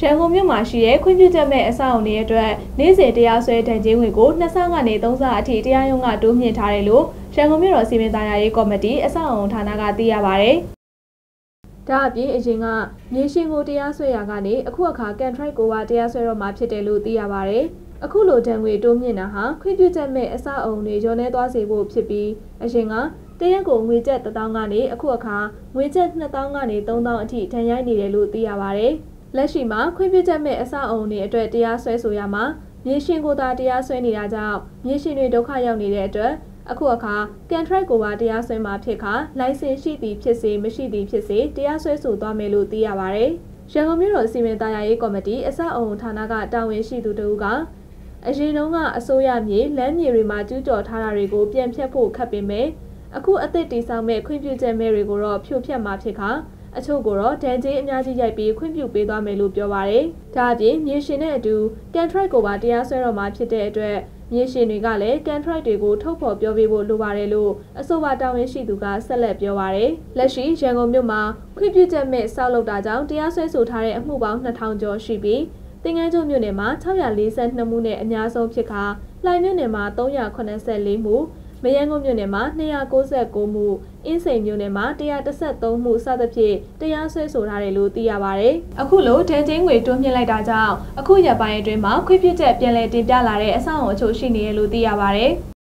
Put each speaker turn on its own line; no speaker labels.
ရန်ကုန်မြို့မှာရှိတဲ့ခွင့်ပြုချက်မဲ့အဆောက်အအုံတွေအတွက်နေ့စဉ်တရားစွဲတန်ကြေးငွေကို2ဆကနေ3ဆအထိတရားရုံးကတိုးမြှင့်ထားတယ်လို့ရန်ကုန်မြို့တော်စီမံသားရေးကော်မတီအဆောက်အအုံဌာနကသိရပါဗျ။ဒါအပြင်အရင်ကမြေရှင်ကိုတရားစွဲရာကနေအခုအခါကန်ထရိုက်ကိုပါတရားစွဲတော့မှာဖြစ်တယ်လို့သိရပါဗျ။အခုလိုတန်ငွေတိုးမြင့်တာဟာခွင့်ပြုချက်မဲ့အဆောက်အအုံတွေရောနေသွားစေဖို့ဖြစ်ပြီးအရင်ကတရက်ကိုငွေကျပ်1000ကနေအခုအခါငွေကျပ်2000ကနေ3000အထိထန်ရိုက်နေတယ်လို့သိရပါဗျ။လက်ရှိမှာခွင့်ပြုချက်မဲ့အဆောက်အအုံတွေအတွက်တရားစွဲဆိုရမှာမြေရှင်ကိုသာတရားစွဲနေတာကြောင့်မြေရှင်တွေဒုက္ခရောက်နေတဲ့အတွက်အခုအခါကန်ထရိုက်ကိုပါတရားစွဲမှာဖြစ်ခါလိုင်စင်ရှိသည်ဖြစ်စေမရှိသည်ဖြစ်စေတရားစွဲဆိုသွားမယ်လို့သိရပါဗျ။ရန်ကုန်မြို့တော်စီမံသားရေးကော်မတီအဆောက်အအုံဌာနကတာဝန်ရှိသူတို့ကအရင်တုန်းကအစိုးရမြေလမ်းမြေတွေမှာကျူးကျော်ထားတာတွေကိုပြန်ဖြတ်ဖို့ခက်ပေမဲ့အခုအသစ်တည်ဆောက်မဲ့ခွင့်ပြုချက်မဲ့တွေကိုတော့ဖြိုဖျက်မှာဖြစ်ခါအချို့ကိုတော့ဒဏ်ကြေးအများကြီးရိုက်ပြီးခွင့်ပြုပေးသွားမယ်လို့ပြောပါရယ်။ဒါအပြင်မြေရှင်နဲ့အတူကန်ထရိုက်ကိုပါတရားစွဲတော့မှာဖြစ်တဲ့အတွက်မြေရှင်တွေကလည်းကန်ထရိုက်တွေကိုထုတ်ဖော်ပြောပေးဖို့လိုပါတယ်လို့အဆိုပါတာဝန်ရှိသူကဆက်လက်ပြောပါရယ်။လက်ရှိရန်ကုန်မြို့မှာခွင့်ပြုချက်မဲ့ဆောက်လုပ်တာကြောင့်တရားစွဲဆိုထားတဲ့အမှုပေါင်း2000ကျော်ရှိပြီးတင်ငန်းကျုံမြို့နယ်မှာ642မှုနဲ့အများဆုံးဖြစ်ခါလှိုင်မြို့နယ်မှာ384မှုမရန်ကုန်မြို့နယ်မှာ299မှုအင်းစိန်မြို့နယ်မှာ113မှုစသဖြင့်တရားစွဲဆိုထားတယ်လို့သိရပါဗျ။အခုလိုဒဏ်ကြေးငွေတိုးမြှင့်လိုက်တာကြောင့်အခုရက်ပိုင်းအတွင်းမှာခွင့်ပြုချက်ပြန်လည်တင်ပြလာတဲ့အဆောက်အအုံအချို့ရှိနေတယ်လို့သိရပါဗျ။